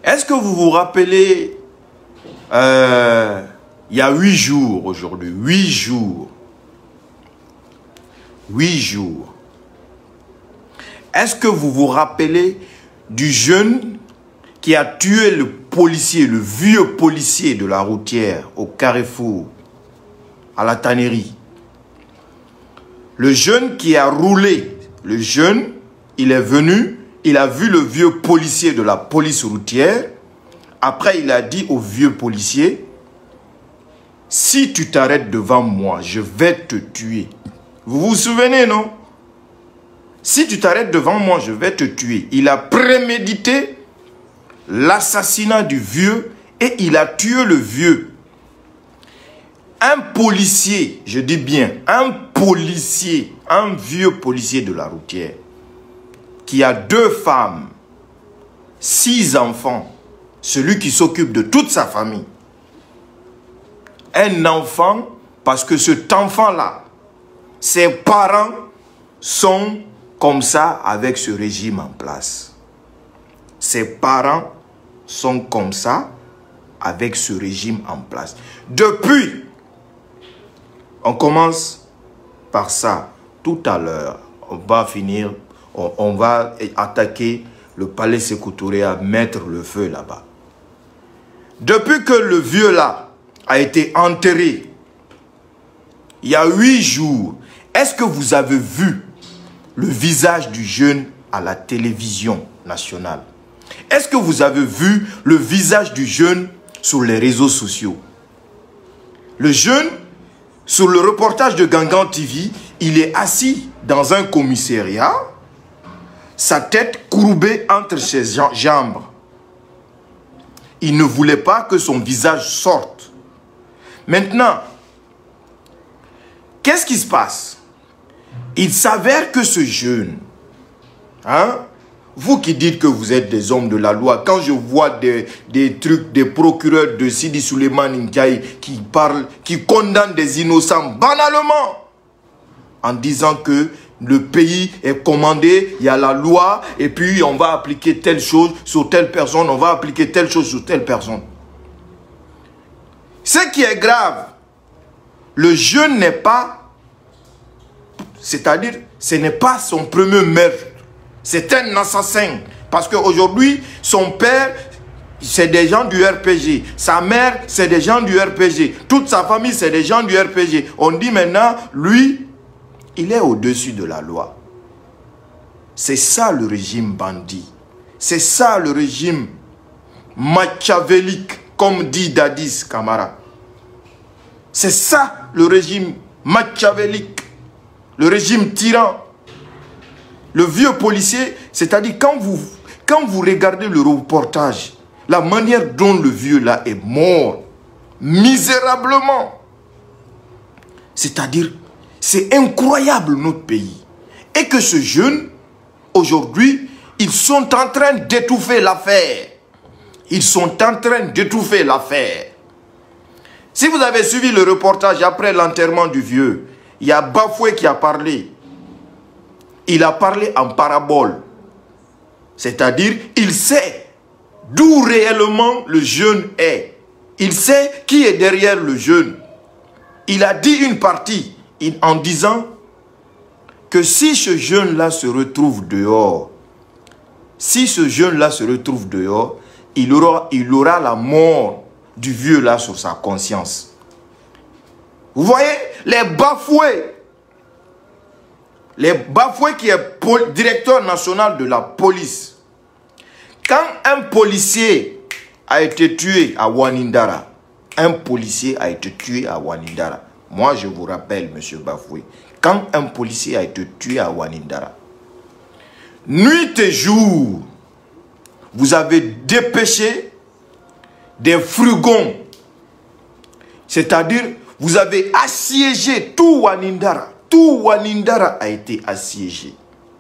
Est-ce que vous vous rappelez, il y a 8 jours aujourd'hui, 8 jours. 8 jours. Est-ce que vous vous rappelez du jeune qui a tué le policier, le vieux policier de la routière au Carrefour, à la tannerie? Le jeune qui a roulé, le jeune, il est venu, il a vu le vieux policier de la police routière. Après, il a dit au vieux policier, si tu t'arrêtes devant moi, je vais te tuer. Vous vous souvenez, non? Si tu t'arrêtes devant moi, je vais te tuer. Il a prémédité l'assassinat du vieux et il a tué le vieux. Un policier, je dis bien, un policier, un vieux policier de la routière, qui a 2 femmes, 6 enfants, celui qui s'occupe de toute sa famille. Un enfant, parce que cet enfant-là, ses parents sont comme ça avec ce régime en place. Ses parents sont comme ça avec ce régime en place. Depuis, on commence par ça. Tout à l'heure, on va finir, on va attaquer le palais Sékou Touré à mettre le feu là-bas. Depuis que le vieux là a été enterré, il y a 8 jours, est-ce que vous avez vu le visage du jeune à la télévision nationale? Est-ce que vous avez vu le visage du jeune sur les réseaux sociaux? Le jeune, sur le reportage de Gangan TV, il est assis dans un commissariat, sa tête courbée entre ses jambes. Il ne voulait pas que son visage sorte. Maintenant, qu'est-ce qui se passe? Il s'avère que ce jeune, vous qui dites que vous êtes des hommes de la loi, quand je vois des trucs, des procureurs de Sidi Souleymane Ndiaye qui parlent, qui condamnent des innocents banalement, en disant que le pays est commandé, il y a la loi, et puis on va appliquer telle chose sur telle personne, on va appliquer telle chose sur telle personne. Ce qui est grave, le jeune n'est pas, c'est-à-dire, ce n'est pas son premier meurtre. C'est un assassin. Parce qu'aujourd'hui, son père, c'est des gens du RPG. Sa mère, c'est des gens du RPG. Toute sa famille, c'est des gens du RPG. On dit maintenant, lui, il est au-dessus de la loi. C'est ça le régime bandit. C'est ça le régime machiavélique, comme dit Dadis Camara. C'est ça le régime machiavélique. Le régime tyran. Le vieux policier, c'est-à-dire quand vous regardez le reportage, la manière dont le vieux là est mort, misérablement. C'est-à-dire, c'est incroyable notre pays. Et que ce jeune, aujourd'hui, ils sont en train d'étouffer l'affaire. Ils sont en train d'étouffer l'affaire. Si vous avez suivi le reportage après l'enterrement du vieux, il y a Bafoué qui a parlé. Il a parlé en parabole. C'est-à-dire, il sait d'où réellement le jeune est. Il sait qui est derrière le jeune. Il a dit une partie en disant que si ce jeune-là se retrouve dehors, il aura la mort du vieux-là sur sa conscience. Vous voyez, les Bafoués. Les Bafoué qui est directeur national de la police. Quand un policier a été tué à Wanindara, moi je vous rappelle, monsieur Bafoué, quand un policier a été tué à Wanindara, nuit et jour, vous avez dépêché des frugons, c'est-à-dire vous avez assiégé tout Wanindara. Tout Wanindara a été assiégé.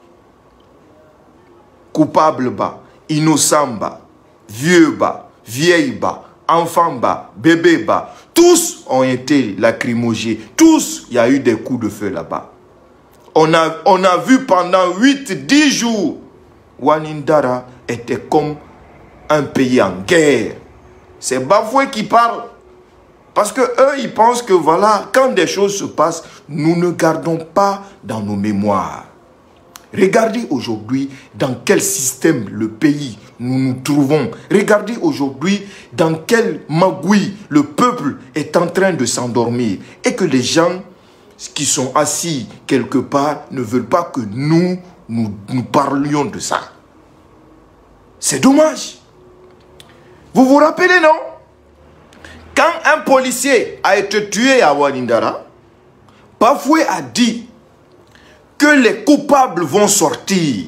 Coupable bas, innocent bas, vieux bas, vieille bas, enfant bas, bébé bas. Tous ont été lacrymogés. Tous, il y a eu des coups de feu là-bas. On a vu pendant 8-10 jours, Wanindara était comme un pays en guerre. C'est Bafoué qui parle. Parce que eux, ils pensent que voilà, quand des choses se passent, nous ne gardons pas dans nos mémoires. Regardez aujourd'hui dans quel système le pays nous nous trouvons. Regardez aujourd'hui dans quel magouille le peuple est en train de s'endormir. Et que les gens qui sont assis quelque part ne veulent pas que nous parlions de ça. C'est dommage. Vous vous rappelez, non? Quand un policier a été tué à Wanindara, Bafoué a dit que les coupables vont sortir.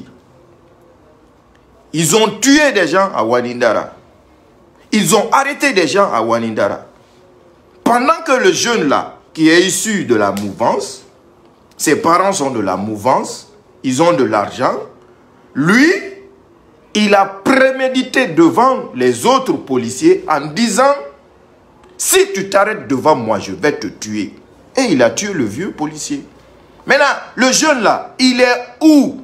Ils ont tué des gens à Wanindara. Ils ont arrêté des gens à Wanindara. Pendant que le jeune là, qui est issu de la mouvance, ses parents sont de la mouvance, ils ont de l'argent, lui, il a prémédité devant les autres policiers en disant: si tu t'arrêtes devant moi, je vais te tuer. Et il a tué le vieux policier. Maintenant, le jeune là, il est où?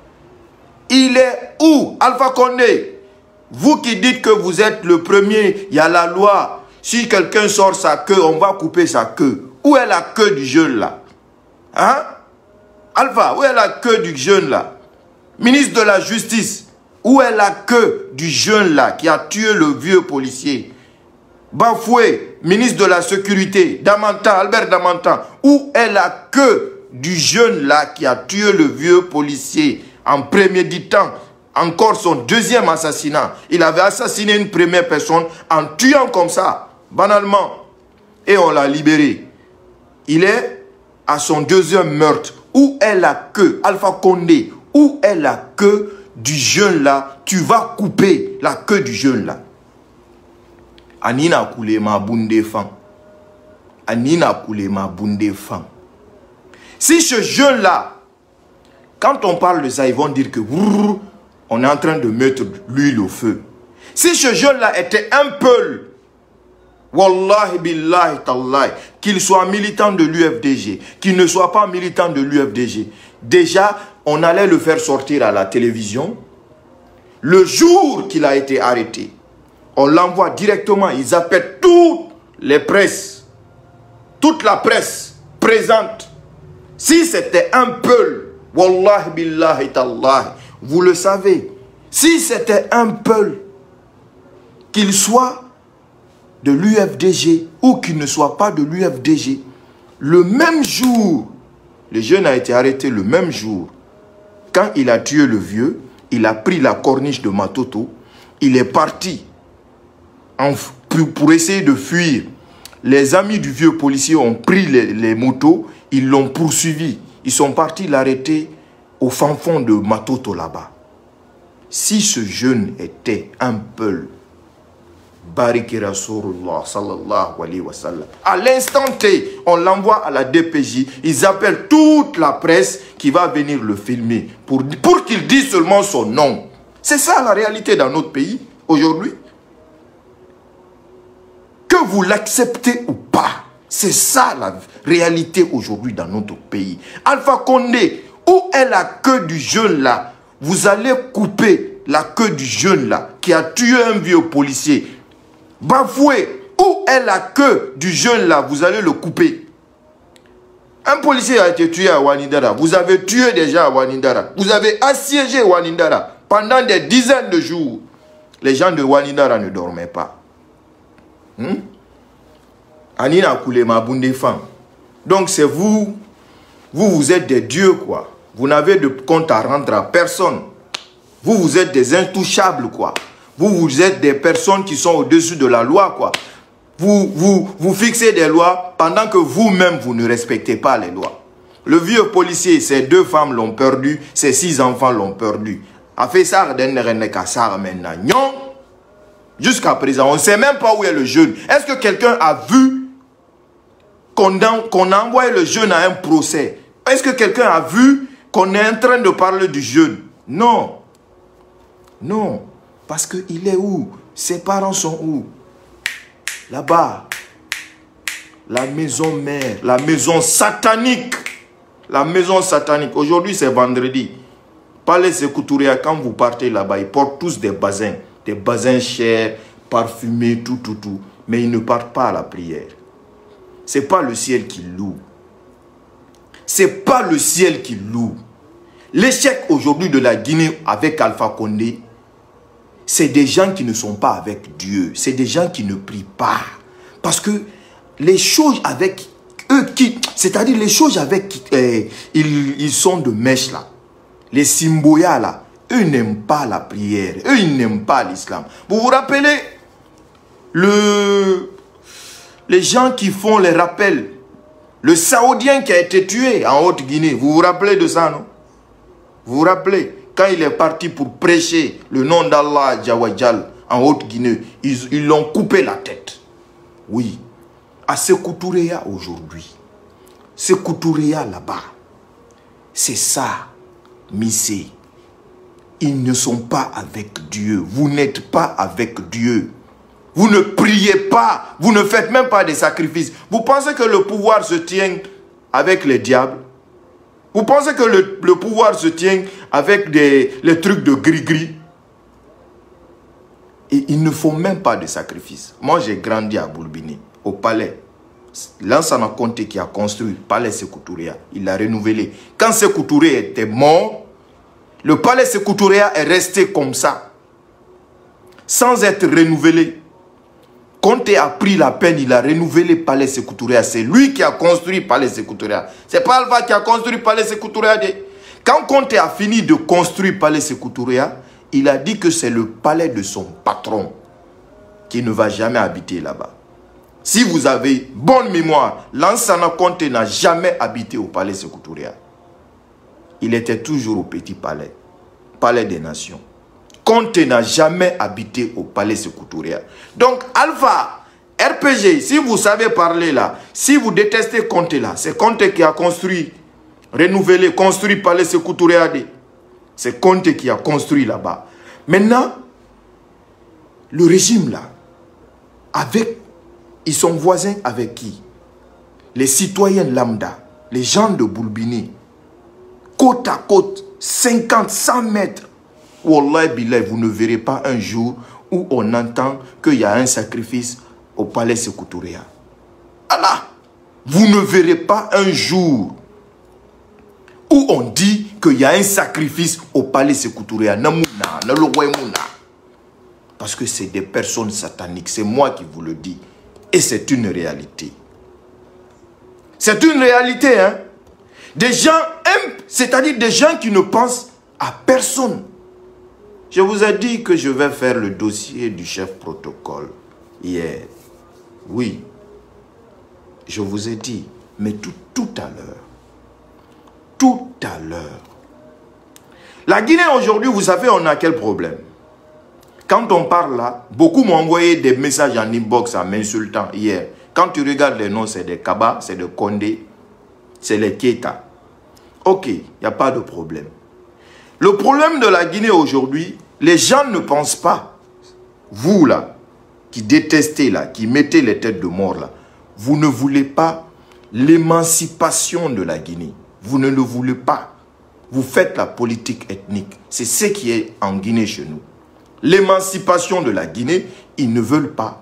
Il est où? Alpha Condé, vous qui dites que vous êtes le premier, il y a la loi. Si quelqu'un sort sa queue, on va couper sa queue. Où est la queue du jeune là? Hein? Alpha, où est la queue du jeune là? Ministre de la Justice, où est la queue du jeune là qui a tué le vieux policier? Bafoué, ministre de la Sécurité, Albert Damantan, où est la queue du jeune là qui a tué le vieux policier en préméditant encore son deuxième assassinat? Il avait assassiné une première personne en tuant comme ça, banalement, et on l'a libéré. Il est à son deuxième meurtre. Où est la queue? Alpha Condé, où est la queue du jeune là? Tu vas couper la queue du jeune là. Anina koulé ma bounde fan. Anina koulé ma bounde fan. Si ce jeune là, quand on parle de ça, ils vont dire que on est en train de mettre l'huile au feu. Si ce jeune là était un peu, wallahi billahi tallahi, qu'il soit militant de l'UFDG, qu'il ne soit pas militant de l'UFDG, déjà on allait le faire sortir à la télévision. Le jour qu'il a été arrêté, on l'envoie directement, ils appellent toutes les presses, toute la presse présente. Si c'était un peu, wallahi billahi tallahi, vous le savez, si c'était un peu, qu'il soit de l'UFDG ou qu'il ne soit pas de l'UFDG, le même jour, le jeune a été arrêté le même jour. Quand il a tué le vieux, il a pris la corniche de Matoto, il est parti pour essayer de fuir. Les amis du vieux policier ont pris les motos, ils l'ont poursuivi. Ils sont partis l'arrêter au fin fond de Matoto là-bas. Si ce jeune était un peu Bariki Rasulullah sallallahu alayhi wa sallam, à l'instant T, on l'envoie à la DPJ, ils appellent toute la presse qui va venir le filmer pour qu'il dise seulement son nom. C'est ça la réalité dans notre pays aujourd'hui. Que vous l'acceptez ou pas, c'est ça la réalité aujourd'hui dans notre pays. Alpha Condé, où est la queue du jeune là? Vous allez couper la queue du jeune là qui a tué un vieux policier. Bafoué, où est la queue du jeune là? Vous allez le couper. Un policier a été tué à Wanindara. Vous avez tué déjà à Wanindara. Vous avez assiégé Wanindara pendant des dizaines de jours. Les gens de Wanindara ne dormaient pas. Anina koulé ma bounde fan. Donc c'est vous êtes des dieux quoi. Vous n'avez de compte à rendre à personne. Vous êtes des intouchables quoi. Vous êtes des personnes qui sont au-dessus de la loi quoi. Vous fixez des lois pendant que vous-même vous ne respectez pas les lois. Le vieux policier, ses 2 femmes l'ont perdu, ses 6 enfants l'ont perdu. A fait ça maintenant. Jusqu'à présent, on ne sait même pas où est le jeune. Est-ce que quelqu'un a vu qu'on a envoyé le jeune à un procès? Est-ce que quelqu'un a vu qu'on est en train de parler du jeune? Non. Non. Parce qu'il est où? Ses parents sont où? Là-bas. La maison mère. La maison satanique. La maison satanique. Aujourd'hui, c'est vendredi. Palais Sékou Touré, quand vous partez là-bas, ils portent tous des bazins. des basins chers, parfumés, tout. Mais ils ne partent pas à la prière. Ce n'est pas le ciel qui loue. Ce n'est pas le ciel qui loue. L'échec aujourd'hui de la Guinée avec Alpha Condé, c'est des gens qui ne sont pas avec Dieu. C'est des gens qui ne prient pas. Parce que les choses avec eux, c'est-à-dire les choses avec ils sont de mèche là. Les Simboya là, eux n'aiment pas la prière. Eux, ils n'aiment pas l'islam. Vous vous rappelez les gens qui font les rappels, le Saoudien qui a été tué en Haute-Guinée, vous vous rappelez de ça, non? Vous vous rappelez, quand il est parti pour prêcher le nom d'Allah Jawajal en Haute-Guinée, ils l'ont coupé la tête. Oui, à Sékou Touréa aujourd'hui, Sékou Touréa là-bas, c'est ça, Missé. Ils ne sont pas avec Dieu, vous n'êtes pas avec Dieu. Vous ne priez pas, vous ne faites même pas des sacrifices. Vous pensez que le pouvoir se tient avec les diables? Vous pensez que le pouvoir se tient avec les trucs de gris-gris? Et ils ne font même pas de sacrifices. Moi, j'ai grandi à Boulbini, au palais. Lansana Conté qui a construit le palais Sékou Touréa, il l'a renouvelé. Quand Sékou Touré était mort, le palais Sékou Touréa est resté comme ça, sans être renouvelé. Conté a pris la peine, il a renouvelé le palais Sékou Touréa. C'est lui qui a construit le palais Sékou Touréa. Ce n'est pas Alpha qui a construit le palais Sékou Touréa. Quand Conté a fini de construire le palais Sékou Touréa, il a dit que c'est le palais de son patron qui ne va jamais habiter là-bas. Si vous avez bonne mémoire, Lansana Conté n'a jamais habité au palais Sékou Touréa. Il était toujours au petit palais, palais des nations. Conté n'a jamais habité au palais Sékou Touréa. Donc, Alpha, RPG, si vous savez parler là, si vous détestez Conté là, c'est Conté qui a construit, renouvelé, construit palais Sékou Touréa. C'est Conté qui a construit là-bas. Maintenant, le régime là, ils sont voisins avec qui? Les citoyens lambda, les gens de Boulbini, côte à côte, 50, 100 mètres. Wallah billah, vous ne verrez pas un jour où on entend qu'il y a un sacrifice au palais Sékou Touréa. Allah, vous ne verrez pas un jour où on dit qu'il y a un sacrifice au palais Sékou Touréa. Parce que c'est des personnes sataniques. C'est moi qui vous le dis. Et c'est une réalité. C'est une réalité, hein. Des gens aiment, c'est-à-dire des gens qui ne pensent à personne. Je vous ai dit que je vais faire le dossier du chef protocole hier. Oui, je vous ai dit, mais tout à l'heure. Tout à l'heure. La Guinée aujourd'hui, vous savez, on a quel problème? Quand on parle là, beaucoup m'ont envoyé des messages en inbox en m'insultant hier. Quand tu regardes les noms, c'est des Kaba, c'est des Condé, c'est les Keita. Ok, il n'y a pas de problème. Le problème de la Guinée aujourd'hui, les gens ne pensent pas. Vous là, qui détestez là, qui mettez les têtes de mort là, vous ne voulez pas l'émancipation de la Guinée. Vous ne le voulez pas. Vous faites la politique ethnique. C'est ce qui est en Guinée chez nous. L'émancipation de la Guinée, ils ne veulent pas.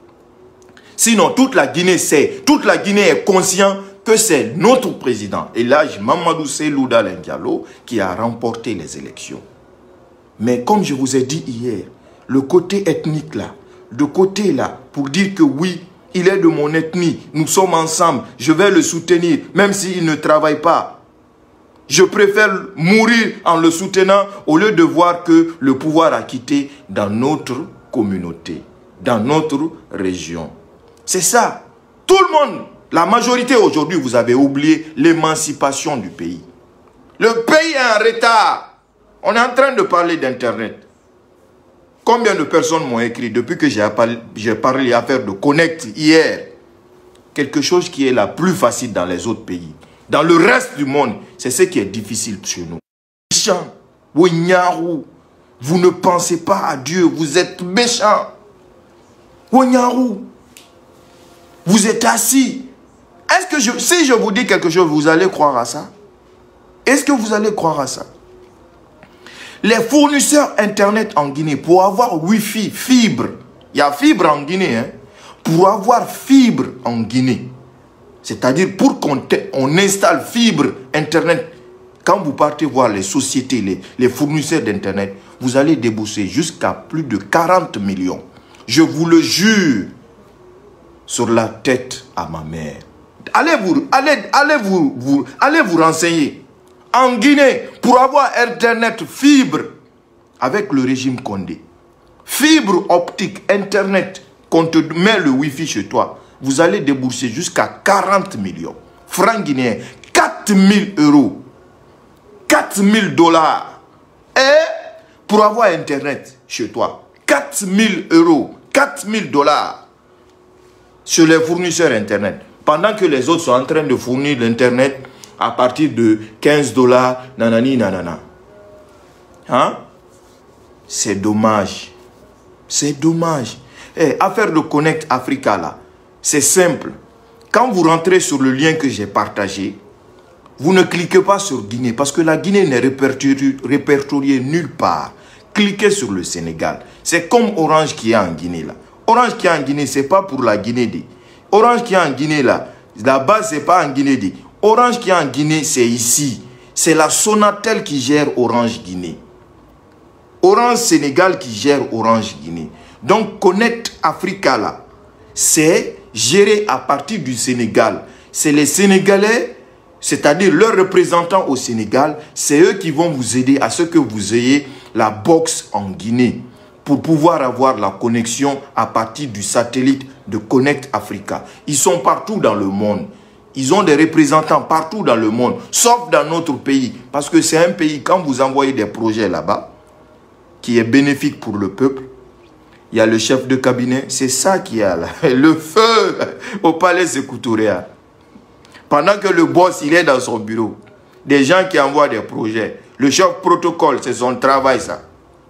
Sinon, toute la Guinée sait, toute la Guinée est consciente que c'est notre président, Elhadji Mamadou Cellou Dalein Diallo, qui a remporté les élections. Mais comme je vous ai dit hier, le côté ethnique là, le côté là, pour dire que oui, il est de mon ethnie, nous sommes ensemble, je vais le soutenir, même s'il ne travaille pas. Je préfère mourir en le soutenant au lieu de voir que le pouvoir a quitté dans notre communauté, dans notre région. C'est ça. Tout le monde, la majorité aujourd'hui, vous avez oublié l'émancipation du pays. Le pays est en retard. On est en train de parler d'Internet. Combien de personnes m'ont écrit depuis que j'ai parlé d'affaires de Connect hier? Quelque chose qui est la plus facile dans les autres pays. Dans le reste du monde, c'est ce qui est difficile chez nous. Méchant, vous ne pensez pas à Dieu, vous êtes méchant. Wonyarou, vous êtes assis. Est-ce que si je vous dis quelque chose, vous allez croire à ça? Est-ce que vous allez croire à ça? Les fournisseurs Internet en Guinée, pour avoir Wi-Fi, fibre, il y a fibre en Guinée, hein, pour avoir fibre en Guinée, c'est-à-dire pour qu'on installe fibre Internet, quand vous partez voir les sociétés, les fournisseurs d'Internet, vous allez débourser jusqu'à plus de 40 millions. Je vous le jure, sur la tête à ma mère. Allez vous renseigner. En Guinée, pour avoir Internet fibre, avec le régime Condé, fibre optique, Internet, qu'on te met le Wi-Fi chez toi, vous allez débourser jusqu'à 40 millions. Francs guinéens, 4 000 euros, 4 000 dollars. Et pour avoir Internet chez toi, 4 000 euros, 4 000 dollars sur les fournisseurs Internet. Pendant que les autres sont en train de fournir l'Internet à partir de 15 dollars, nanani, nanana. Hein? C'est dommage. C'est dommage. Eh, affaire de Connect Africa, là, c'est simple. Quand vous rentrez sur le lien que j'ai partagé, vous ne cliquez pas sur Guinée, parce que la Guinée n'est répertoriée nulle part. Cliquez sur le Sénégal. C'est comme Orange qui est en Guinée, là. Orange qui est en Guinée, ce n'est pas pour la Guinée. Orange qui est en Guinée, là, la base, ce n'est pas en Guinée. Orange qui est en Guinée, c'est ici. C'est la Sonatel qui gère Orange Guinée. Orange Sénégal qui gère Orange Guinée. Donc, Connect Africa, là, c'est géré à partir du Sénégal. C'est les Sénégalais, c'est-à-dire leurs représentants au Sénégal, c'est eux qui vont vous aider à ce que vous ayez la box en Guinée pour pouvoir avoir la connexion à partir du satellite de Connect Africa. Ils sont partout dans le monde. Ils ont des représentants partout dans le monde, sauf dans notre pays. Parce que c'est un pays, quand vous envoyez des projets là-bas, qui est bénéfique pour le peuple, il y a le chef de cabinet, c'est ça qui a là, le feu au palais Sékou Touré. Pendant que le boss, il est dans son bureau, des gens qui envoient des projets, le chef protocole, c'est son travail ça.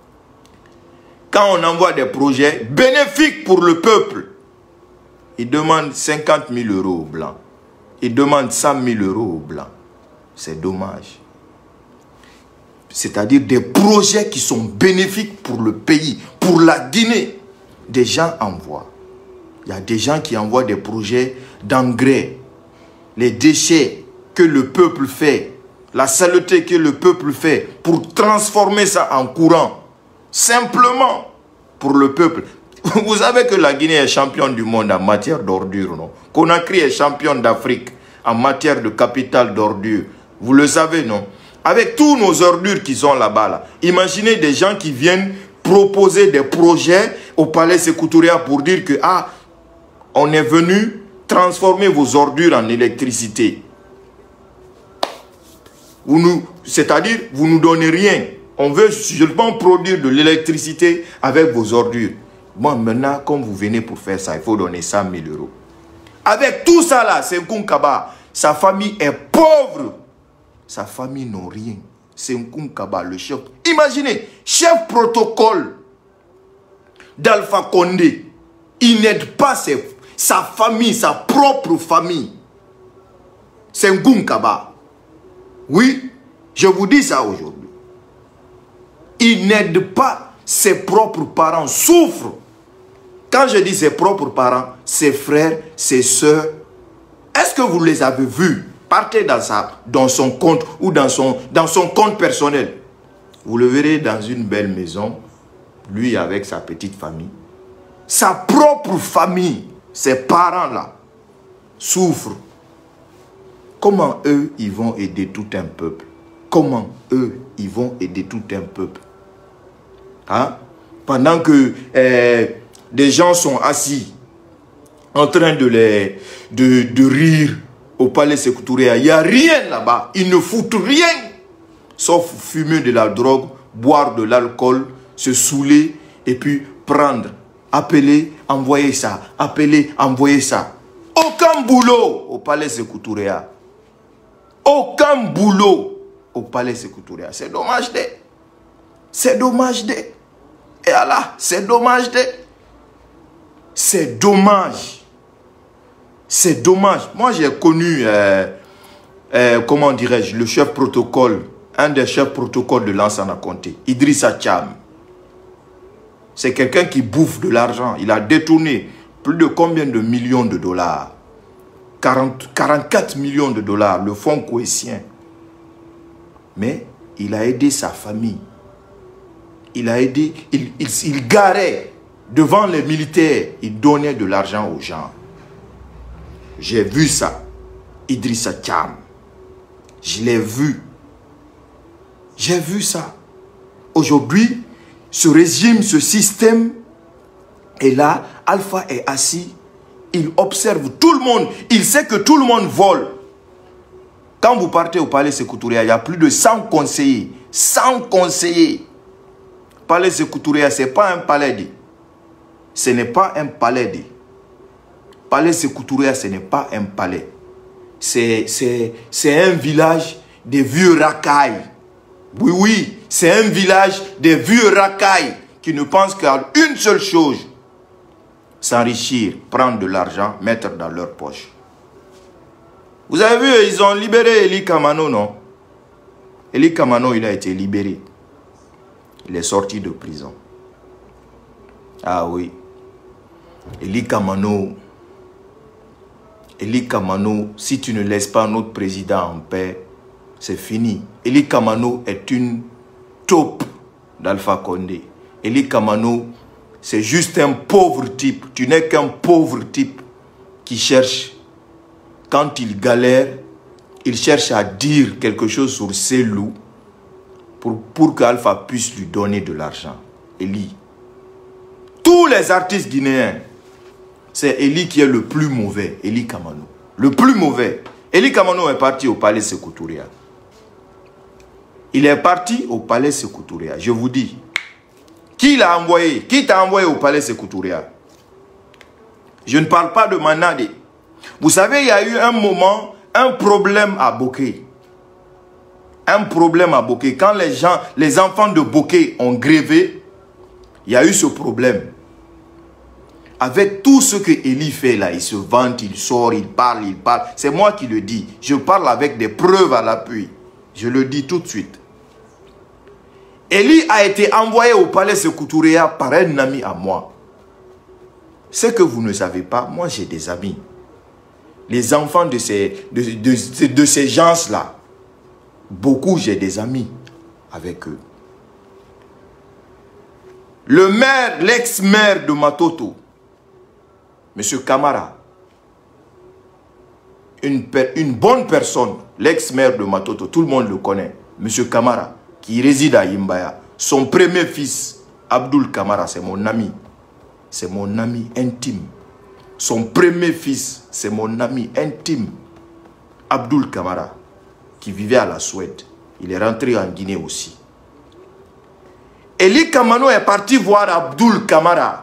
Quand on envoie des projets bénéfiques pour le peuple, il demande 50 000 euros aux Blancs. Il demande 100 000 euros aux Blancs. C'est dommage. C'est-à-dire des projets qui sont bénéfiques pour le pays, pour la Guinée. Des gens envoient. Il y a des gens qui envoient des projets d'engrais, les déchets que le peuple fait, la saleté que le peuple fait pour transformer ça en courant. Simplement pour le peuple. Vous savez que la Guinée est championne du monde en matière d'ordures, non? Conakry est championne d'Afrique en matière de capital d'ordures. Vous le savez, non? Avec tous nos ordures qui sont là-bas, là, imaginez des gens qui viennent proposer des projets au palais Sékou Touré pour dire que, ah, on est venu transformer vos ordures en électricité. C'est-à-dire, vous ne nous donnez rien. On veut seulement produire de l'électricité avec vos ordures. Bon, maintenant, comme vous venez pour faire ça, il faut donner 100 000 euros. Avec tout ça là, Senkoun Kaba, sa famille est pauvre. Sa famille n'a rien. Senkoun Kaba, le chef. Imaginez, chef protocole d'Alpha Condé. Il n'aide pas sa famille, sa propre famille. Senkoun Kaba. Oui, je vous dis ça aujourd'hui. Il n'aide pas ses propres parents, souffrent. Quand je dis ses propres parents, ses frères, ses soeurs, est-ce que vous les avez vus? Partez dans son compte ou dans son compte personnel. Vous le verrez dans une belle maison, lui avec sa petite famille. Sa propre famille, ses parents-là, souffrent. Comment eux, ils vont aider tout un peuple? Comment eux, ils vont aider tout un peuple? Hein? Pendant que des gens sont assis en train de rire au palais Sékou Touré, il n'y a rien là-bas. Ils ne foutent rien sauf fumer de la drogue, boire de l'alcool, se saouler et puis prendre, appeler, envoyer ça, appeler, envoyer ça. Aucun boulot au palais Sékou Touré. Aucun boulot au palais Sékou Touré. C'est dommage de. C'est dommage de. Et Allah, c'est dommage de. C'est dommage. C'est dommage. Moi, j'ai connu, comment dirais-je, le chef protocole un des chefs protocole de Lansana Conté, Idrissa Thiam. C'est quelqu'un qui bouffe de l'argent. Il a détourné plus de combien de millions de dollars? 44 millions de dollars, le fonds cohésien. Mais il a aidé sa famille. Il a aidé, il garait devant les militaires. Il donnait de l'argent aux gens. J'ai vu ça. Idrissa Thiam. Je l'ai vu. J'ai vu ça. Aujourd'hui, ce régime, ce système est là. Alpha est assis. Il observe tout le monde. Il sait que tout le monde vole. Quand vous partez au palais Sékou Touré, il y a plus de 100 conseillers. 100 conseillers. Palais Sékou Touré, ce n'est pas un palais dit. Ce n'est pas un palais dit. Palais Sékou Touré, ce n'est pas un palais. C'est un village des vieux racailles. Oui, oui, c'est un village des vieux racailles qui ne pensent qu'à une seule chose. S'enrichir, prendre de l'argent, mettre dans leur poche. Vous avez vu, ils ont libéré Eli Kamano, non? Eli Kamano, il a été libéré. Il est sorti de prison. Ah oui. Eli Kamano, si tu ne laisses pas notre président en paix, c'est fini. Eli Kamano est une taupe d'Alpha Condé. Eli Kamano, c'est juste un pauvre type. Tu n'es qu'un pauvre type qui cherche, quand il galère, il cherche à dire quelque chose sur ses loups pour qu'Alpha puisse lui donner de l'argent. Eli. Tous les artistes guinéens, c'est Eli qui est le plus mauvais. Eli Kamano. Le plus mauvais. Eli Kamano est parti au palais Sékou Touré. Il est parti au palais Sékou Touré. Je vous dis. Qui l'a envoyé? Qui t'a envoyé au palais Sékou Touré? Je ne parle pas de Manade. Vous savez, il y a eu un moment, un problème à Boké. Un problème à Boké. Quand les enfants de Boké ont grévé, il y a eu ce problème. Avec tout ce que Eli fait là, il se vante, il sort, il parle. C'est moi qui le dis. Je parle avec des preuves à l'appui. Je le dis tout de suite. Eli a été envoyé au palais Sékou Touré par un ami à moi. Ce que vous ne savez pas, moi j'ai des amis. Les enfants de ces gens-là, beaucoup j'ai des amis avec eux. Le maire, l'ex-maire de Matoto, M. Camara, une bonne personne, l'ex-maire de Matoto, tout le monde le connaît, M. Camara, qui réside à Yimbaya. Son premier fils, Abdul Camara, c'est mon ami. C'est mon ami intime. Son premier fils, c'est mon ami intime. Abdul Camara, qui vivait à la Suède. Il est rentré en Guinée aussi. Eli Kamano est parti voir Abdul Camara.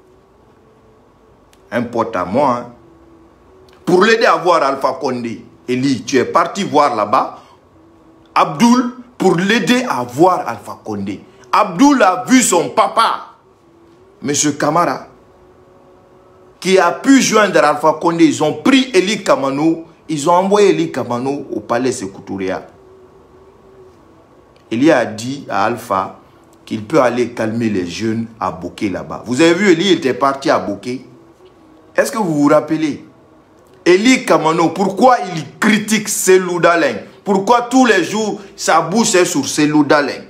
Un pote à moi, hein, pour l'aider à voir Alpha Condé. Eli, tu es parti voir là-bas. Abdul, pour l'aider à voir Alpha Condé. Abdul a vu son papa, M. Camara, qui a pu joindre Alpha Condé. Ils ont pris Eli Kamano, ils ont envoyé Eli Kamano au palais Sékou Touré. Eli a dit à Alpha qu'il peut aller calmer les jeunes à Boké là-bas. Vous avez vu, Eli était parti à Boké. Est-ce que vous vous rappelez? Eli Kamano, pourquoi il critique Cellou Dalein? Pourquoi tous les jours sa bouche est sur Cellou Dalein?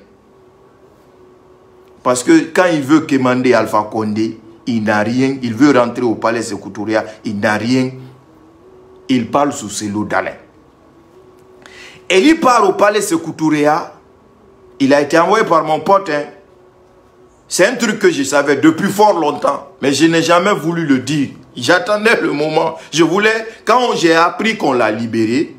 Parce que quand il veut commander Alpha Condé, il n'a rien. Il veut rentrer au palais Sékou Touré, il n'a rien. Il parle sur Cellou Dalein. Eli part au palais Sékou Touré. Il a été envoyé par mon pote. Hein. C'est un truc que je savais depuis fort longtemps. Mais je n'ai jamais voulu le dire. J'attendais le moment. Je voulais, quand j'ai appris qu'on l'a libéré,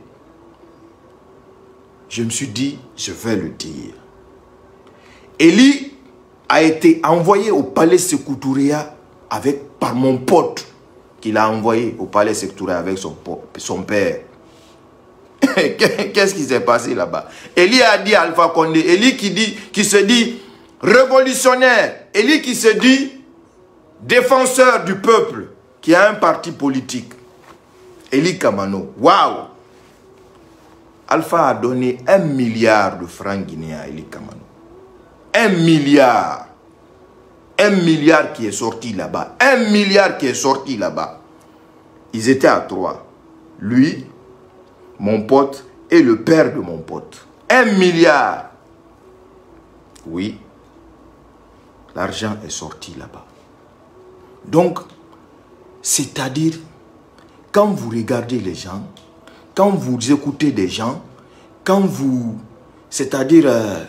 je me suis dit, je vais le dire. Eli a été envoyé au palais Sékou Touré par mon pote qu'il a envoyé au palais Sékou Touré avec son père. Qu'est-ce qui s'est passé là-bas? Eli a dit à Alpha Condé, Eli qui se dit révolutionnaire, Eli qui se dit défenseur du peuple, qui a un parti politique. Eli Kamano, waouh! Alpha a donné 1 milliard de francs guinéens à Eli Kamano. 1 milliard. 1 milliard qui est sorti là-bas. 1 milliard qui est sorti là-bas. Ils étaient à 3. Lui, mon pote et le père de mon pote. 1 milliard. Oui. L'argent est sorti là-bas. Donc, c'est-à-dire, quand vous regardez les gens, quand vous écoutez des gens, quand vous... C'est-à-dire,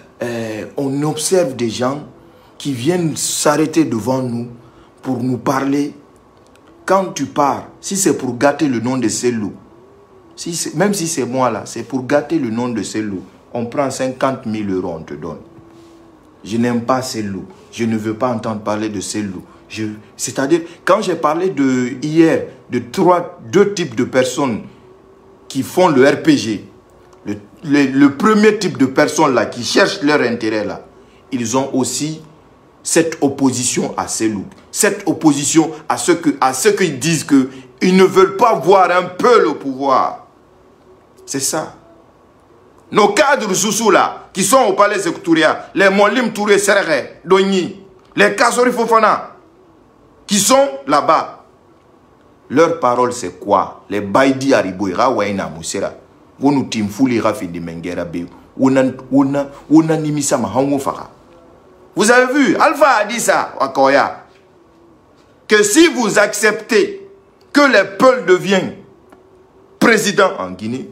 on observe des gens qui viennent s'arrêter devant nous pour nous parler. Quand tu pars, si c'est pour gâter le nom de Selou, même si c'est moi là, c'est pour gâter le nom de Selou, on prend 50 000 €, on te donne. Je n'aime pas Selou. Je ne veux pas entendre parler de Selou. C'est-à-dire, quand j'ai parlé hier de deux types de personnes qui font le RPG, le premier type de personnes là, qui cherchent leur intérêt là, ils ont aussi cette opposition à Selou. Cette opposition à ceux qui disent qu'ils ne veulent pas voir un peu le pouvoir. C'est ça. Nos cadres sous là, qui sont au palais Sékou-Touria, les Molim Touré Serre, Doni, les Kasori Fofana, qui sont là-bas, leur parole c'est quoi? Les Baïdi Ariboira, Waina Moussera, Wonu Timfouli Rafidi Mengera Be, Wona Nimisa Mahango Fara. Vous avez vu, Alpha a dit ça, Wakoya, que si vous acceptez que les peuples deviennent présidents en Guinée,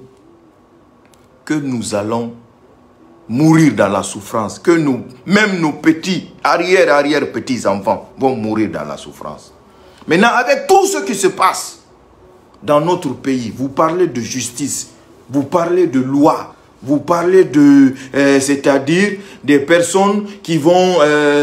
que nous allons mourir dans la souffrance, que même nos petits, arrière-petits-enfants vont mourir dans la souffrance. Maintenant, avec tout ce qui se passe dans notre pays, vous parlez de justice, vous parlez de loi, vous parlez de, c'est-à-dire des personnes qui vont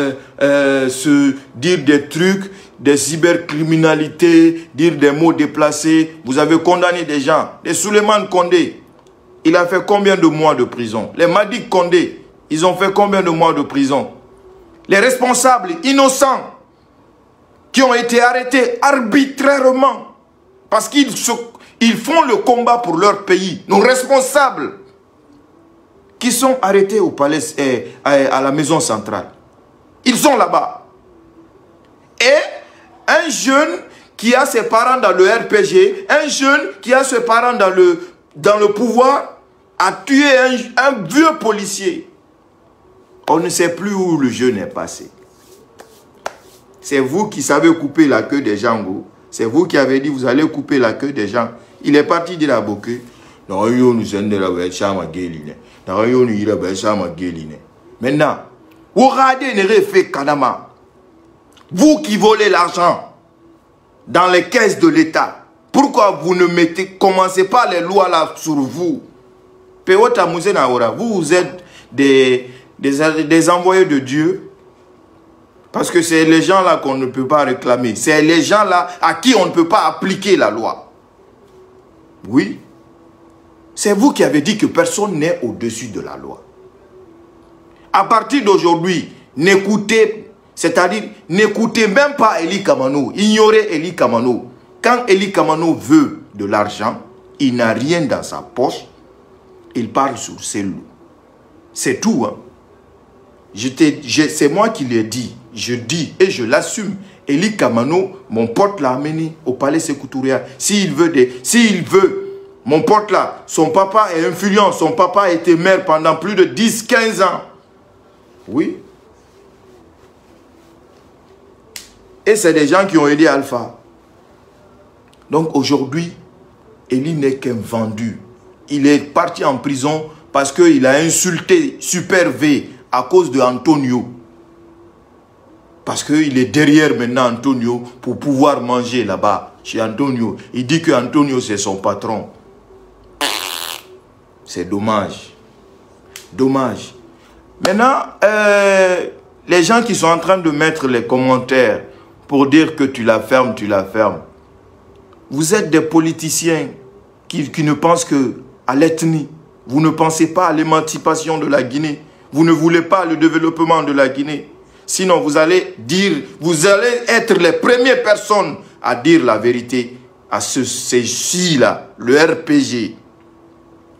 se dire des trucs, des cybercriminalités, dire des mots déplacés. Vous avez condamné des gens, des Souleymane Condé. Il a fait combien de mois de prison? Les Madi Condé, ils ont fait combien de mois de prison? Les responsables innocents qui ont été arrêtés arbitrairement parce qu'ils font le combat pour leur pays. Nos responsables qui sont arrêtés au palais, à la maison centrale. Ils sont là-bas. Et un jeune qui a ses parents dans le RPG, un jeune qui a ses parents dans le pouvoir, a tué un vieux policier. On ne sait plus où le jeune est passé. C'est vous qui savez couper la queue des gens. C'est vous qui avez dit vous allez couper la queue des gens. Il est parti de la boucle. Maintenant, vous qui volez l'argent dans les caisses de l'État, pourquoi vous ne commencez pas les lois là sur vous? Vous êtes des envoyés de Dieu. Parce que c'est les gens là qu'on ne peut pas réclamer. C'est les gens là à qui on ne peut pas appliquer la loi. Oui. C'est vous qui avez dit que personne n'est au-dessus de la loi. À partir d'aujourd'hui, n'écoutez, c'est-à-dire n'écoutez même pas Eli Kamano. Ignorez Eli Kamano. Quand Eli Kamano veut de l'argent, il n'a rien dans sa poche. Il parle sur ses loups. C'est tout. Hein. C'est moi qui l'ai dit. Je dis et je l'assume. Eli Kamano, mon pote l'a amené au palais Sékou-Touria. S'il veut, mon pote là, son papa est influent. Son papa a été maire pendant plus de 10-15 ans. Oui. Et c'est des gens qui ont aidé Alpha. Donc aujourd'hui, Eli n'est qu'un vendu. Il est parti en prison parce qu'il a insulté Super V à cause de Antonio. Parce qu'il est derrière maintenant Antonio pour pouvoir manger là-bas chez Antonio. Il dit que Antonio c'est son patron. C'est dommage. Dommage. Maintenant, les gens qui sont en train de mettre les commentaires pour dire que tu la fermes, tu la fermes. Vous êtes des politiciens qui ne pensent qu'à l'ethnie. Vous ne pensez pas à l'émancipation de la Guinée. Vous ne voulez pas le développement de la Guinée. Sinon, vous allez être les premières personnes à dire la vérité à ces ci-là, le RPG.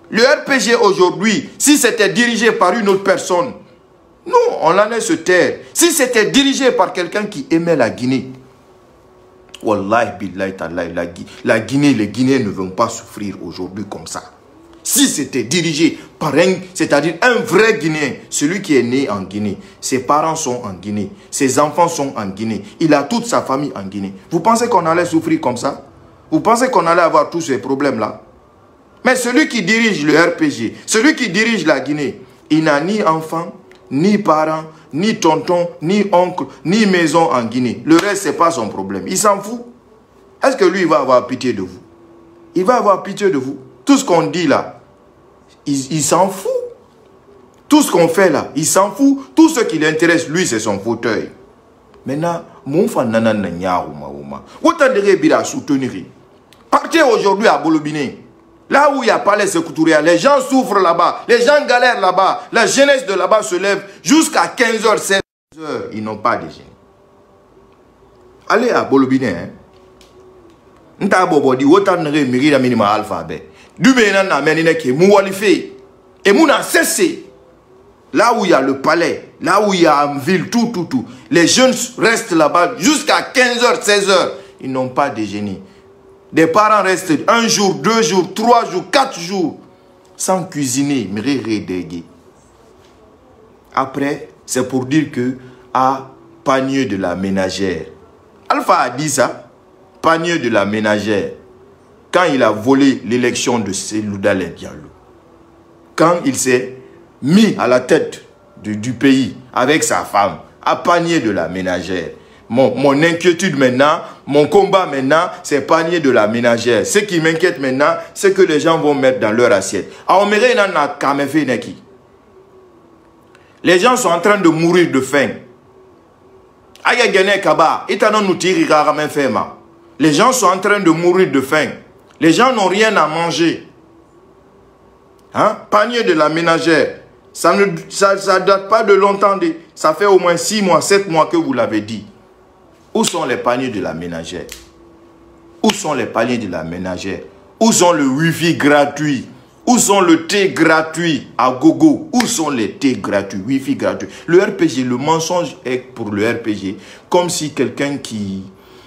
Le RPG aujourd'hui, si c'était dirigé par une autre personne, nous, on allait se taire. Si c'était dirigé par quelqu'un qui aimait la Guinée, Wallahi, billahi, tallahi, la Guinée, les Guinéens ne vont pas souffrir aujourd'hui comme ça. Si c'était dirigé par un, c'est-à-dire un vrai Guinéen, celui qui est né en Guinée, ses parents sont en Guinée, ses enfants sont en Guinée, il a toute sa famille en Guinée. Vous pensez qu'on allait souffrir comme ça? Vous pensez qu'on allait avoir tous ces problèmes-là? Mais celui qui dirige le RPG, celui qui dirige la Guinée, il n'a ni enfant, ni parents, ni tonton, ni oncle, ni maison en Guinée. Le reste, ce n'est pas son problème. Il s'en fout. Est-ce que lui, il va avoir pitié de vous? Il va avoir pitié de vous. Tout ce qu'on dit là, il s'en fout. Tout ce qu'on fait là, il s'en fout. Tout ce qui l'intéresse, lui, c'est son fauteuil. Maintenant, mon fan nanana nyaouma ouma. Autant de rebira soutenir. Partez aujourd'hui à Bolobiné. Là où il n'y a pas les Sékou-Touré, les gens souffrent là-bas, les gens galèrent là-bas, la jeunesse de là-bas se lève jusqu'à 15h, 16h, ils n'ont pas déjeuné. Allez à Bolobiné, hein. Nta bobodi wotan ne miri la minima alphabet. Du bena na menine ke moualife. Et mouna cessé. Là où il y a le palais, là où il y a une ville, tout. Les jeunes restent là-bas jusqu'à 15h, 16h. Ils n'ont pas déjeuné. Des parents restent 1 jour, 2 jours, 3 jours, 4 jours sans cuisiner. Après, c'est pour dire que à panier de la ménagère. Alpha a dit ça, panier de la ménagère. Quand il a volé l'élection de Cellou Dalein Diallo. Quand il s'est mis à la tête du pays avec sa femme, à panier de la ménagère. Mon inquiétude maintenant, mon combat maintenant, c'est panier de la ménagère. Ce qui m'inquiète maintenant, c'est que les gens vont mettre dans leur assiette. Les gens sont en train de mourir de faim. Les gens sont en train de mourir de faim. Les gens n'ont rien à manger. Hein? Panier de la ménagère. Ça ne date pas de longtemps. Ça fait au moins 6 mois, 7 mois que vous l'avez dit. Où sont les paniers de la ménagère? Où sont les paniers de la ménagère? Où sont le wifi gratuit? Où sont le thé gratuit à gogo? Où sont les thés gratuits, wifi gratuit? Le RPG, le mensonge est pour le RPG comme si quelqu'un qui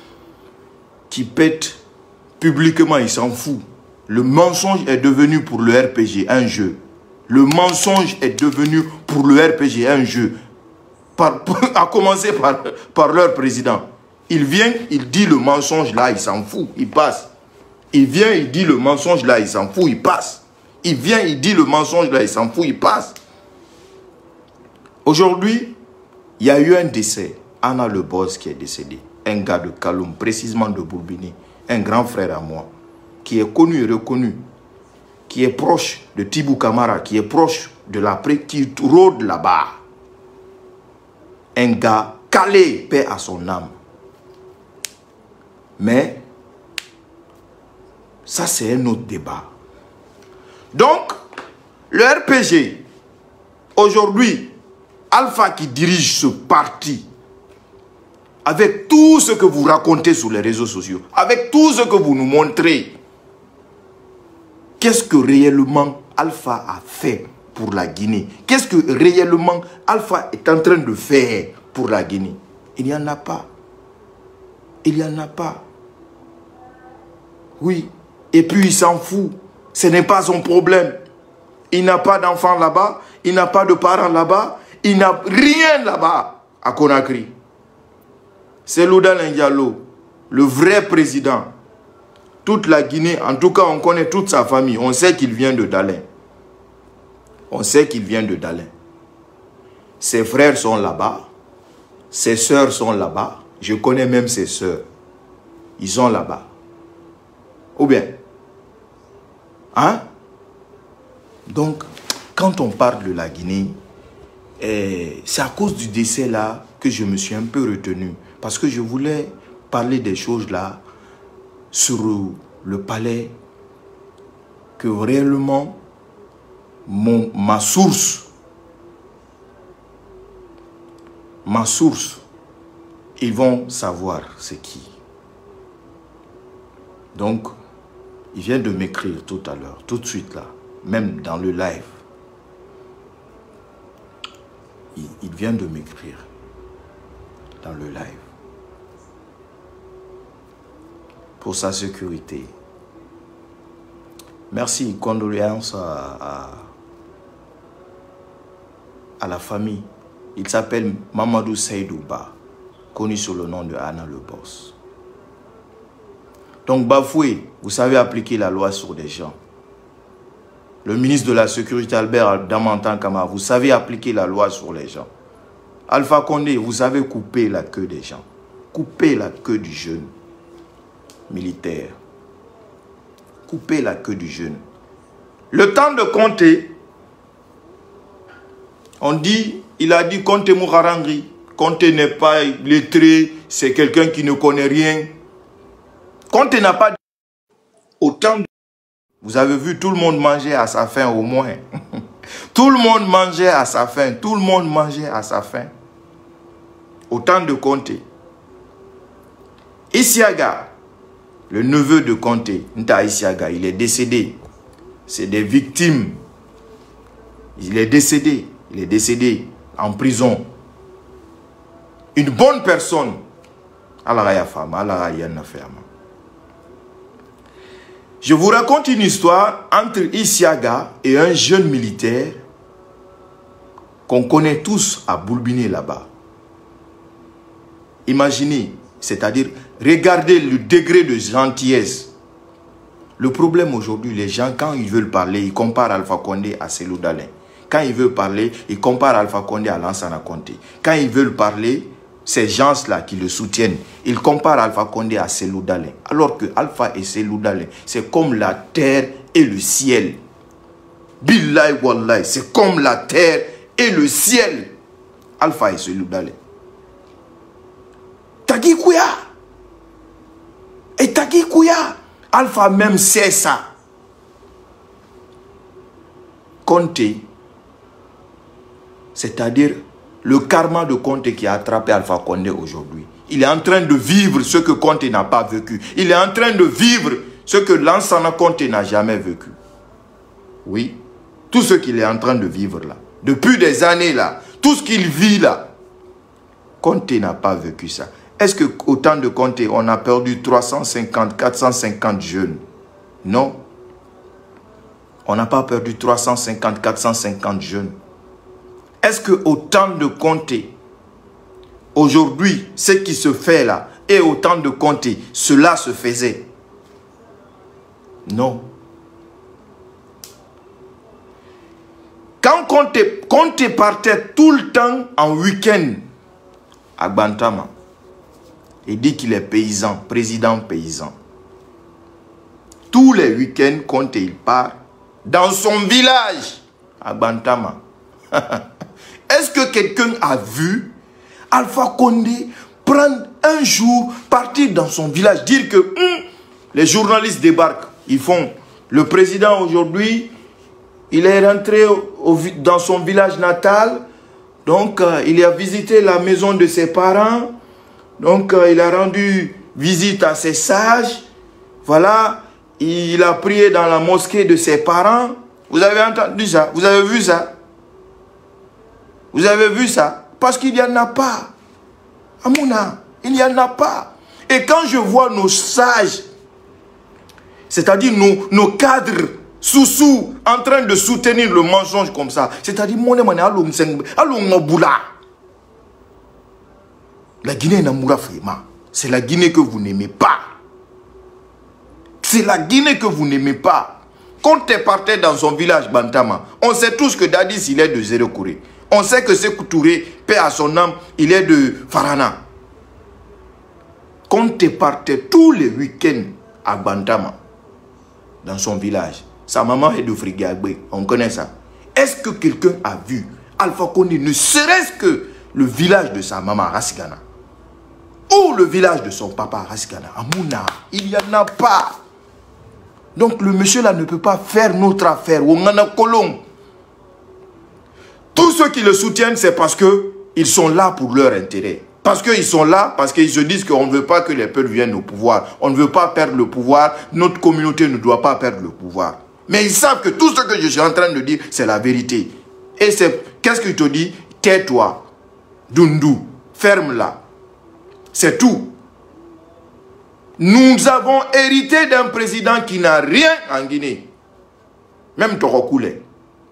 pète publiquement, il s'en fout. Le mensonge est devenu pour le RPG un jeu. Le mensonge est devenu pour le RPG un jeu. À commencer par leur président. Il vient, il dit le mensonge là, il s'en fout, il passe. Il vient, il dit le mensonge là, il s'en fout, il passe. Il vient, il dit le mensonge là, il s'en fout, il passe. Aujourd'hui, il y a eu un décès. Anna Le Boss qui est décédé. Un gars de Kaloum, précisément de Bourbini. Un grand frère à moi. Qui est connu et reconnu. Qui est proche de Tibou Kamara. Qui est proche de la qui rôde là-bas. Un gars calé, paix à son âme. Mais, ça c'est un autre débat. Donc, le RPG, aujourd'hui, Alpha qui dirige ce parti, avec tout ce que vous racontez sur les réseaux sociaux, avec tout ce que vous nous montrez, qu'est-ce que réellement Alpha a fait pour la Guinée? Qu'est-ce que réellement Alpha est en train de faire pour la Guinée? Il n'y en a pas. Il n'y en a pas. Oui. Et puis il s'en fout. Ce n'est pas son problème. Il n'a pas d'enfants là-bas. Il n'a pas de parents là-bas. Il n'a rien là-bas à Conakry. Cellou Dalein Diallo, le vrai président. Toute la Guinée, en tout cas on connaît toute sa famille. On sait qu'il vient de Dalein. On sait qu'il vient de Dalein. Ses frères sont là-bas. Ses sœurs sont là-bas. Je connais même ses sœurs. Ils sont là-bas. Ou bien? Hein? Donc, quand on parle de la Guinée, c'est à cause du décès là que je me suis un peu retenu. Parce que je voulais parler des choses là sur le palais que réellement ma source, ils vont savoir c'est qui. Donc, il vient de m'écrire tout à l'heure, tout de suite là. même dans le live. Il vient de m'écrire dans le live. Pour sa sécurité. Merci, condoléances à la famille. Il s'appelle Mamadou Seydouba, connu sous le nom de Anna le Boss. Donc Bafoué, vous savez appliquer la loi sur des gens. Le ministre de la Sécurité Albert Damantan Kama, vous savez appliquer la loi sur les gens. Alpha Condé, vous savez couper la queue des gens. Couper la queue du jeune militaire. Couper la queue du jeune. Le temps de compter, on dit, il a dit Conté Mouharangri. Conté n'est pas lettré, c'est quelqu'un qui ne connaît rien. Conté n'a pas autant de... Vous avez vu, tout le monde mangeait à sa faim au moins. Tout le monde mangeait à sa faim. Tout le monde mangeait à sa faim. Autant de Conté. Isiaga, le neveu de Conté, Nta Isiaga, il est décédé. C'est des victimes. Il est décédé. Il est décédé en prison. Une bonne personne. Je vous raconte une histoire entre Isiaga et un jeune militaire qu'on connaît tous à Boulbiné là-bas. Imaginez, c'est-à-dire, regardez le degré de gentillesse. Le problème aujourd'hui, les gens, quand ils veulent parler, ils comparent Alpha Condé à Cellou Dalein. Quand ils veulent parler, ils comparent Alpha Condé à Lansana Conté. Quand ils veulent parler, ces gens-là qui le soutiennent, ils comparent Alpha Condé à Cellou Dalein. Alors que Alpha et Cellou Dalein, c'est comme la terre et le ciel. Billahi wallahi, c'est comme la terre et le ciel. Alpha et Cellou Dalein. Tagui Kouya. Et Tagui Kouya. Alpha même sait ça. Conté, c'est-à-dire le karma de Conté qui a attrapé Alpha Condé aujourd'hui. Il est en train de vivre ce que Conté n'a pas vécu. Il est en train de vivre ce que Lansana Conté n'a jamais vécu. Oui, tout ce qu'il est en train de vivre là, depuis des années là, tout ce qu'il vit là, Conté n'a pas vécu ça. Est-ce que au temps de Conté, on a perdu 350, 450 jeunes? Non. On n'a pas perdu 350, 450 jeunes. Est-ce que au temps de Conté, aujourd'hui, ce qui se fait là, et au temps de Conté, cela se faisait? Non. Quand Conté partait tout le temps en week-end à Bantama, il dit qu'il est paysan, président paysan. Tous les week-ends, Conté, il part dans son village à Bantama. Est-ce que quelqu'un a vu Alpha Condé prendre un jour, partir dans son village, dire que les journalistes débarquent, ils font, le président aujourd'hui, il est rentré dans son village natal, donc il a visité la maison de ses parents, donc il a rendu visite à ses sages, voilà, il a prié dans la mosquée de ses parents. Vous avez entendu ça? Vous avez vu ça? Vous avez vu ça? Parce qu'il n'y en a pas. Amouna, il n'y en a pas. Et quand je vois nos sages, c'est-à-dire nos cadres sous en train de soutenir le mensonge comme ça, c'est-à-dire la Guinée n'amoura vraiment. C'est la Guinée que vous n'aimez pas. C'est la Guinée que vous n'aimez pas. Quand tu partais dans son village Bantama, on sait tous que Dadis il est de Zéro-Kouré. On sait que Sékou Touré, paix à son âme, il est de Farana. Quand tu partais tous les week-ends à Bantama, dans son village, sa maman est de Frigagbe, on connaît ça. Est-ce que quelqu'un a vu Alpha Condé, ne serait-ce que le village de sa maman Rassigana, ou le village de son papa Rassigana, Amouna, il n'y en a pas. Donc le monsieur là ne peut pas faire notre affaire. Tous ceux qui le soutiennent, c'est parce qu'ils sont là pour leur intérêt. Parce qu'ils sont là, parce qu'ils se disent qu'on ne veut pas que les peuples viennent au pouvoir. On ne veut pas perdre le pouvoir. Notre communauté ne doit pas perdre le pouvoir. Mais ils savent que tout ce que je suis en train de dire, c'est la vérité. Et c'est, qu'est-ce qu'il te dit? Tais-toi, Dundu, ferme-la. C'est tout. Nous avons hérité d'un président qui n'a rien en Guinée. Même Torokule.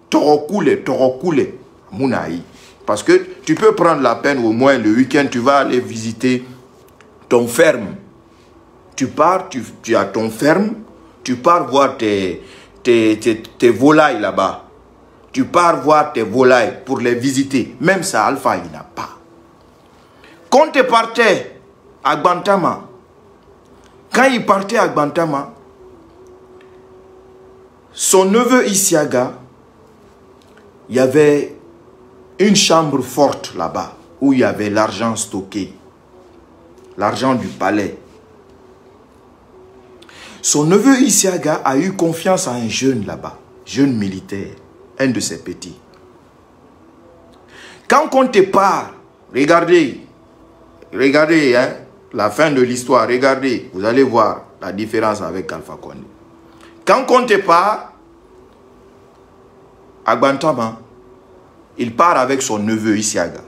Mounaï. Parce que tu peux prendre la peine au moins le week-end, tu vas aller visiter ton ferme. Tu pars, tu as ton ferme, tu pars voir tes volailles là-bas. Tu pars voir tes volailles pour les visiter. Même ça, Alpha, il n'a pas. Quand tu partais à Bantama, quand il partait à Bantama, son neveu Isiaga, il y avait une chambre forte là-bas, où il y avait l'argent stocké. L'argent du palais. Son neveu Isiaga a eu confiance à un jeune là-bas, jeune militaire, un de ses petits. Quand on te part, regardez, hein, la fin de l'histoire, regardez, vous allez voir la différence avec Alpha Condé. Quand on te part, à Bantama, il part avec son neveu Isiaga.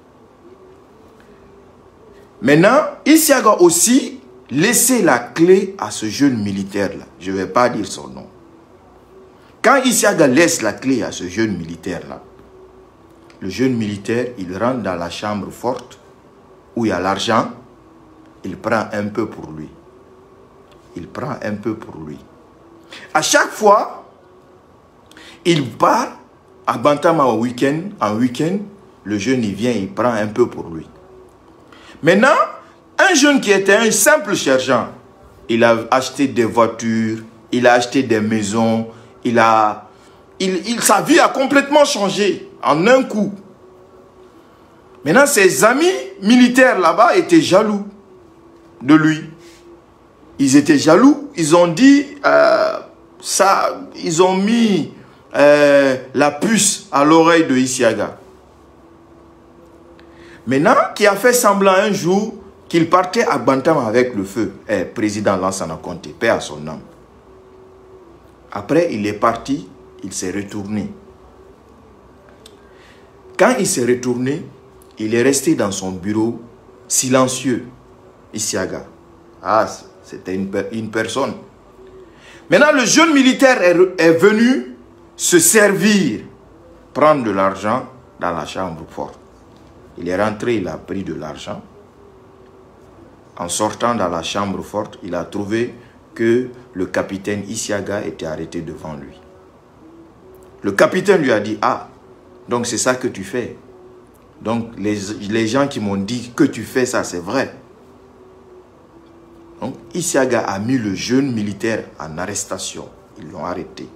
Maintenant, Isiaga aussi laissait la clé à ce jeune militaire-là. Je ne vais pas dire son nom. Quand Isiaga laisse la clé à ce jeune militaire-là, le jeune militaire, il rentre dans la chambre forte où il y a l'argent, il prend un peu pour lui. Il prend un peu pour lui. À chaque fois, il part à Bantama en week-end, le jeune, il vient, il prend un peu pour lui. Maintenant, un jeune qui était un simple sergent, il a acheté des voitures, il a acheté des maisons, sa vie a complètement changé en un coup. Maintenant, ses amis militaires là-bas étaient jaloux de lui. Ils étaient jaloux, ils ont dit, ils ont mis la puce à l'oreille de Isiaga. Maintenant, qui a fait semblant un jour qu'il partait à Bantama avec le feu, président Lansana Conté, paix à son âme. Après, il est parti, il s'est retourné. Quand il s'est retourné, il est resté dans son bureau, silencieux, Isiaga. Ah, c'était une personne. Maintenant, le jeune militaire est venu se servir, prendre de l'argent dans la chambre forte. Il est rentré, il a pris de l'argent. En sortant dans la chambre forte, il a trouvé que le capitaine Isiaga était arrêté devant lui. Le capitaine lui a dit, ah, donc c'est ça que tu fais. Donc les gens qui m'ont dit que tu fais ça, c'est vrai. Donc Isiaga a mis le jeune militaire en arrestation. Ils l'ont arrêté.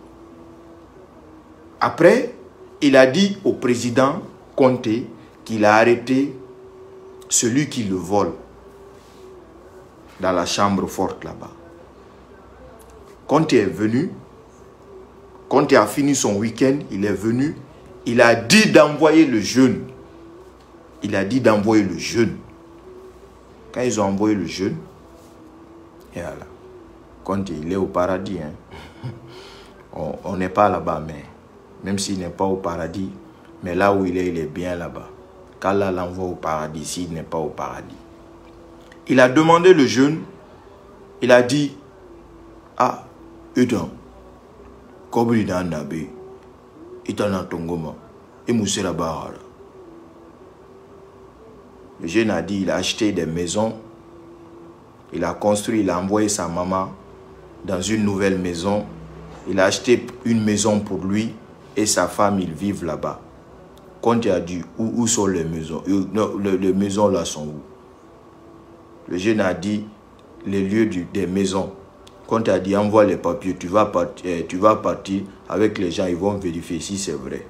Après, il a dit au président Conté qu'il a arrêté celui qui le vole dans la chambre forte là-bas. Conté est venu, Conté a fini son week-end, il est venu, il a dit d'envoyer le jeune. Il a dit d'envoyer le jeune. Quand ils ont envoyé le jeune, et voilà, Conté, il est au paradis. Hein. On n'est pas là-bas, mais même s'il n'est pas au paradis, mais là où il est bien là-bas. Qu'Allah l'envoie au paradis, s'il n'est pas au paradis. Il a demandé le jeune, il a dit, ah, Udan, Kobri dan nabe, Itana Tongoma, et Moussé la Bahara. Le jeune a dit, il a acheté des maisons, il a construit, il a envoyé sa maman dans une nouvelle maison, il a acheté une maison pour lui et sa femme, ils vivent là-bas. Quand il a dit, où sont les maisons? Non, les maisons là sont où? Le jeune a dit, les lieux des maisons. Quand il a dit, envoie les papiers, tu vas partir avec les gens, ils vont vérifier si c'est vrai.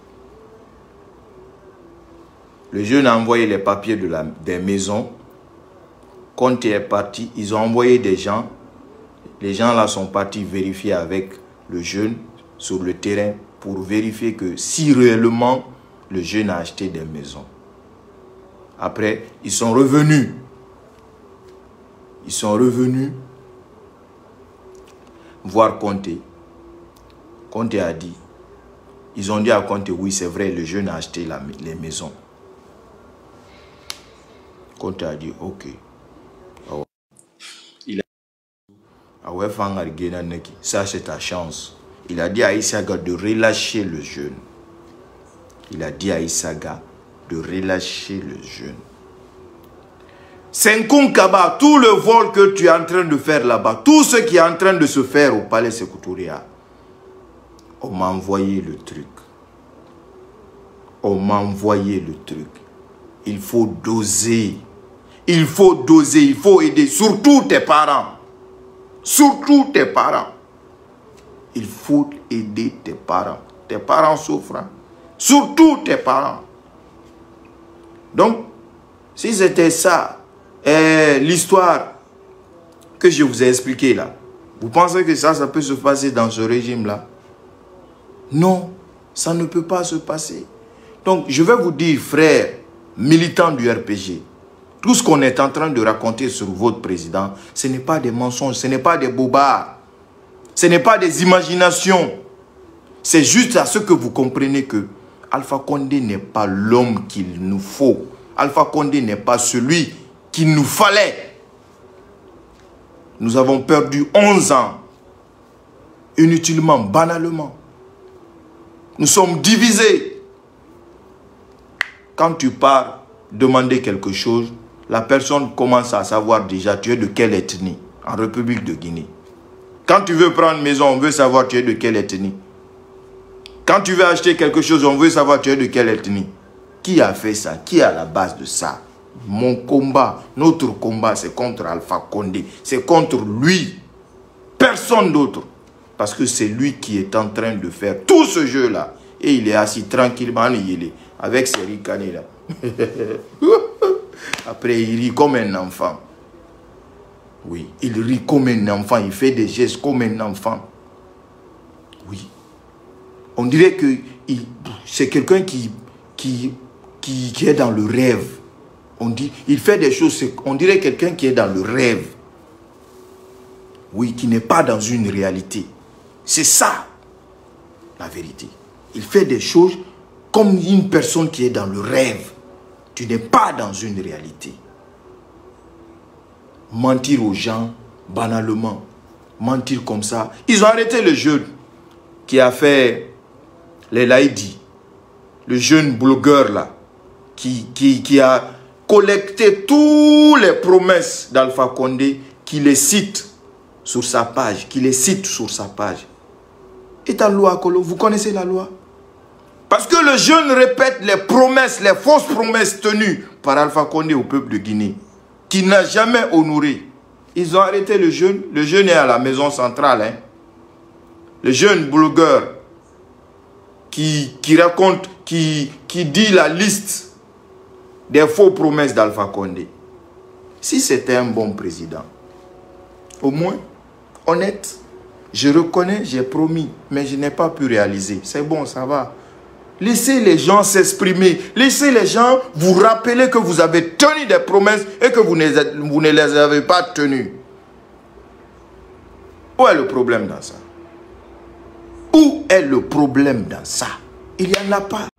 Le jeune a envoyé les papiers des maisons. Quand il est parti, ils ont envoyé des gens. Les gens là sont partis vérifier avec le jeune sur le terrain pour vérifier que si réellement le jeune a acheté des maisons. Après, ils sont revenus. Ils sont revenus voir Conté. Conte a dit. Ils ont dit à Conte, oui, c'est vrai, le jeune a acheté les maisons. Conte a dit, ok. Il a dit, ça c'est ta chance. Il a dit à Issaga de relâcher le jeune. Il a dit à Issaga de relâcher le jeune. Senkunkaba, tout le vol que tu es en train de faire là-bas, tout ce qui est en train de se faire au palais Sékou Touré, on m'a envoyé le truc. On m'a envoyé le truc. Il faut doser. Il faut doser, il faut aider, surtout tes parents. Surtout tes parents. Il faut aider tes parents. Tes parents souffrent. Hein? Surtout tes parents. Donc, si c'était ça, l'histoire que je vous ai expliquée là, vous pensez que ça peut se passer dans ce régime-là? Non, ça ne peut pas se passer. Donc, je vais vous dire, frères, militants du RPG, tout ce qu'on est en train de raconter sur votre président, ce n'est pas des mensonges, ce n'est pas des bobards, ce n'est pas des imaginations. C'est juste à ce que vous comprenez que Alpha Condé n'est pas l'homme qu'il nous faut. Alpha Condé n'est pas celui qu'il nous fallait. Nous avons perdu 11 ans, inutilement, banalement. Nous sommes divisés. Quand tu pars demander quelque chose, la personne commence à savoir déjà tu es de quelle ethnie en République de Guinée. Quand tu veux prendre une maison, on veut savoir tu es de quelle ethnie. Quand tu veux acheter quelque chose, on veut savoir tu es de quelle ethnie. Qui a fait ça? Qui est à la base de ça? Mon combat, notre combat, c'est contre Alpha Condé. C'est contre lui. Personne d'autre. Parce que c'est lui qui est en train de faire tout ce jeu-là. Et il est assis tranquillement, avec ses ricanées là. Après, il rit comme un enfant. Oui, il rit comme un enfant. Il fait des gestes comme un enfant. Oui. On dirait que c'est quelqu'un qui est dans le rêve. Il fait des choses, on dirait quelqu'un qui est dans le rêve. Oui, qui n'est pas dans une réalité. C'est ça, la vérité. Il fait des choses comme une personne qui est dans le rêve. Tu n'es pas dans une réalité. Mentir aux gens, banalement. Mentir comme ça. Ils ont arrêté le jeune qui a fait les laïdis. Le jeune blogueur là. Qui a collecté toutes les promesses d'Alpha Condé. Qui les cite sur sa page. Et ta loi, Kolo, vous connaissez la loi? Parce que le jeune répète les promesses, les fausses promesses tenues par Alpha Condé au peuple de Guinée, qui n'a jamais honoré. Ils ont arrêté le jeune. Le jeune est à la maison centrale. Hein. Le jeune blogueur qui raconte, qui dit la liste des faux promesses d'Alpha Condé. Si c'était un bon président, au moins, honnête, je reconnais, j'ai promis, mais je n'ai pas pu réaliser. C'est bon, ça va. Laissez les gens s'exprimer. Laissez les gens vous rappeler que vous avez tenu des promesses et que vous ne les avez pas tenues. Où est le problème dans ça? Où est le problème dans ça? Il n'y en a pas.